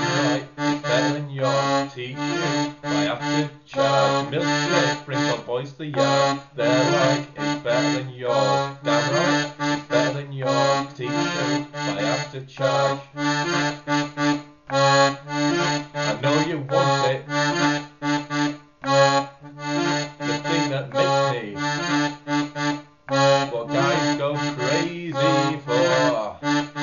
Downright, it's better than yours. Teach you, I have to charge. Milkshake brings all boys to the yard. They're like, it's better than yours. Downright, it's better than yours. Teach you, I have to charge. I know you want it. The thing that makes me what guys go crazy for.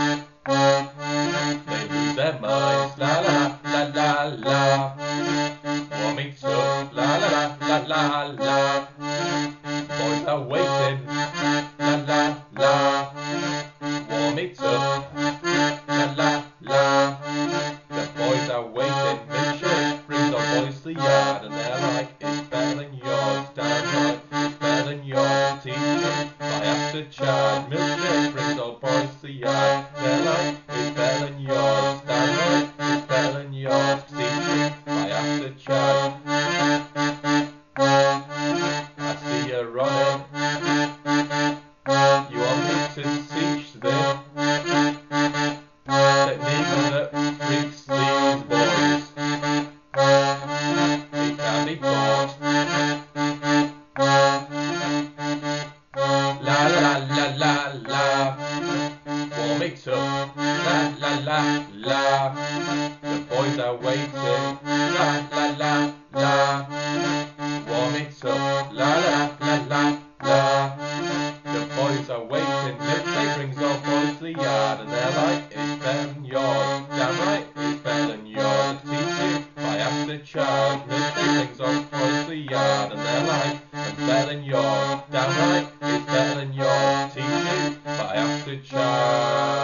They lose their minds. La la la la la. Want me to la la la la la. Boys are waiting. La la la. Want me to la la la. The boys are waiting. Milkshake brings our boys to the yard, and they're like, it's better than yours. Downright, it's better than yours. Teach you, I have to charge. Milkshake brings all boys to the yard. They're like, it's better than yours. Downright, it's better than yours. Teach you, I have to charge. I see you running. You want me to teach them technique that freaks these boys. They can be taught. La la la la la. Want me to la la la la. The boys are waiting. La la la la. Want me to la la la la la. The boys are waiting. Milkshake brings all boys to the yard, and they're like, it's better than yours. Damn right, it's better than yours. Teach you, I have to charge. Milkshake brings all boys to the yard, and they're like, it's better than yours. Damn right, it's better than yours. Teach you, I have to charge.